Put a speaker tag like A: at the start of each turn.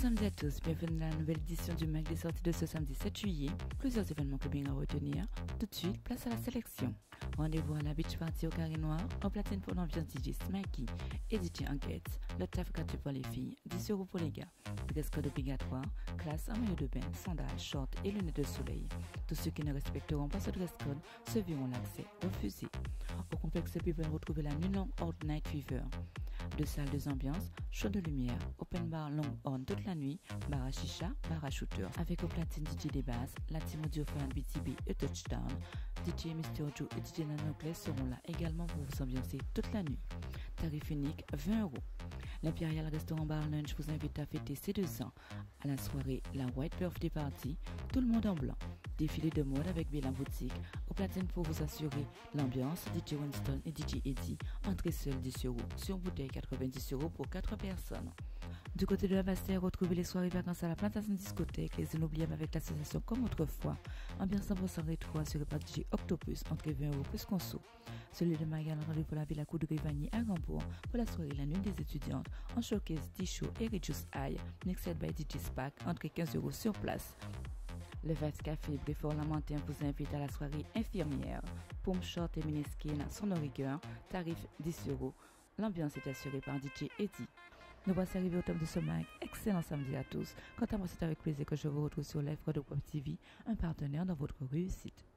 A: samedi à tous, bienvenue dans la nouvelle édition du MAC des sorties de ce samedi 7 juillet. Plusieurs événements clubbing à retenir. Tout de suite, place à la sélection. Rendez-vous à la Beach Party au Carré Noir, en platine pour l'ambiance DJ Smikey et DJ Enquête. Le taf gratuit pour les filles, 10 € pour les gars. Dress code obligatoire, classe en maillot de bain, sandales, shorts et lunettes de soleil. Tous ceux qui ne respecteront pas ce dress code se verront l'accès refusé. Au complexe, vous pouvez retrouver la nuit longue Old Night Fever. Deux salles, deux ambiances, show de lumière, open bar long on toute la nuit, bar à chicha, bar à shooter. Avec au platine DJ des basses, la team audiophone BTB et Touchdown, DJ Mr. Joe et DJ Nanoclé seront là également pour vous ambiancer toute la nuit. Tarif unique 20 €. L'Imperial Restaurant Bar Lunch vous invite à fêter ses 2 ans. À la soirée, la White Birthday Party, tout le monde en blanc. Défilé de mode avec Béla Boutique, au platine pour vous assurer l'ambiance, DJ Winston et DJ Eddie, entrée seule 10 €, sur bouteille 90 € pour 4 personnes. Du côté de la Bastère, retrouvez les soirées vacances à la Plantation Discothèque, les inoubliables avec l'association comme autrefois. Ambiance 100% rétro assurée par DJ Octopus, entrée 20 € plus conso. Celui de Magal rendu pour la Villa Coudray Vanier à Gambourg pour la soirée La Nuit des étudiantes en showcase T-Show et Reduce High, mixed by DJ Spack, entrée 15 € sur place. Le Vibes Café Bréfort-Lamentin vous invite à la soirée infirmière. Pomme short et miniskin sans nos rigueurs, tarif 10 €. L'ambiance est assurée par DJ Eddie. Nous voici arrivés au top de ce mag. Excellent samedi à tous. Quant à moi, c'est avec plaisir que je vous retrouve sur l'Effre de Web TV, un partenaire dans votre réussite.